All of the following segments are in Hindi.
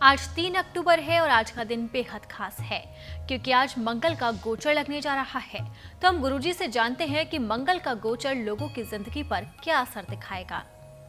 आज 3 अक्टूबर है और आज का दिन बेहद खास है क्योंकि आज मंगल का गोचर लगने जा रहा है। तो हम गुरुजी से जानते हैं कि मंगल का गोचर लोगों की जिंदगी पर क्या असर दिखाएगा।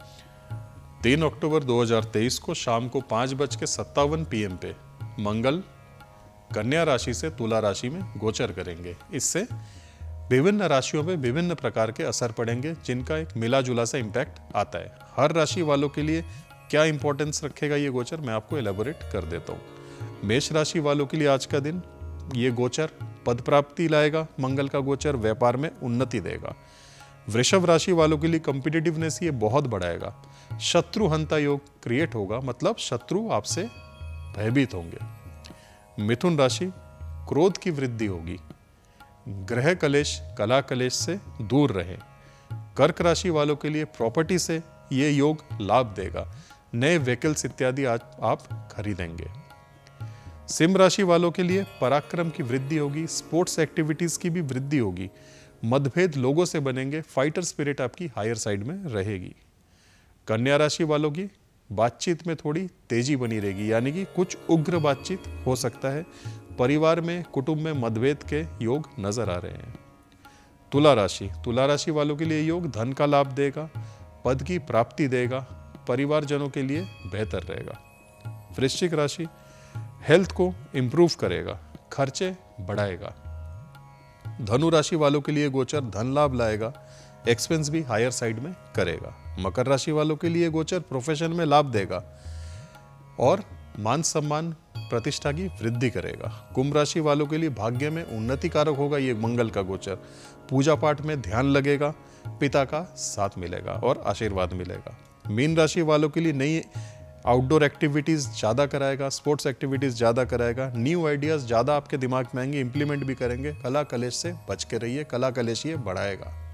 3 अक्टूबर 2023 को शाम को 5:57 PM पे मंगल कन्या राशि से तुला राशि में गोचर करेंगे। इससे विभिन्न राशियों में विभिन्न प्रकार के असर पड़ेंगे, जिनका एक मिला जुला सा इम्पैक्ट आता है। हर राशि वालों के लिए क्या इंपॉर्टेंस रखेगा ये गोचर, मैं आपको एलेबोरेट कर देता हूँ। मेष राशि वालों के लिए आज का दिन ये गोचर पद प्राप्ति लाएगा। मंगल का गोचर व्यापार में उन्नति देगा। वृषभ राशि वालों के लिए कॉम्पिटिटिवनेस ये बहुत बढ़ाएगा। शत्रु हंता योग क्रिएट होगा, मतलब शत्रु आपसे भयभीत होंगे। मिथुन राशि क्रोध की वृद्धि होगी। ग्रह कलेश कला कलेश से दूर रहे। कर्क राशि वालों के लिए प्रॉपर्टी से ये योग लाभ देगा। नए व्हीकल्स इत्यादि आज आप खरीदेंगे। सिंह राशि वालों के लिए पराक्रम की वृद्धि होगी। स्पोर्ट्स एक्टिविटीज की भी वृद्धि होगी। मतभेद लोगों से बनेंगे। फाइटर स्पिरिट आपकी हायर साइड में रहेगी। कन्या राशि वालों की बातचीत में थोड़ी तेजी बनी रहेगी, यानी कि कुछ उग्र बातचीत हो सकता है। परिवार में कुटुंब में मतभेद के योग नजर आ रहे हैं। तुला राशि वालों के लिए योग धन का लाभ देगा। पद की प्राप्ति देगा। परिवारजनों के लिए बेहतर रहेगा। वृश्चिक राशि हेल्थ को इंप्रूव करेगा, खर्चे बढ़ाएगा। धनु राशि वालों के लिए गोचर धन लाभ लाएगा। एक्सपेंस भी हायर साइड में करेगा। मकर राशि वालों के लिए गोचर प्रोफेशन में लाभ देगा और मान सम्मान प्रतिष्ठा की वृद्धि करेगा। कुंभ राशि वालों के लिए भाग्य में उन्नति कारक होगा ये मंगल का गोचर। पूजा पाठ में ध्यान लगेगा। पिता का साथ मिलेगा और आशीर्वाद मिलेगा। मीन राशि वालों के लिए नई आउटडोर एक्टिविटीज ज्यादा कराएगा। स्पोर्ट्स एक्टिविटीज ज्यादा कराएगा। न्यू आइडियाज ज्यादा आपके दिमाग में आएंगे, इंप्लीमेंट भी करेंगे। कला कलेश से बच के रहिए, कला कलेश ये बढ़ाएगा।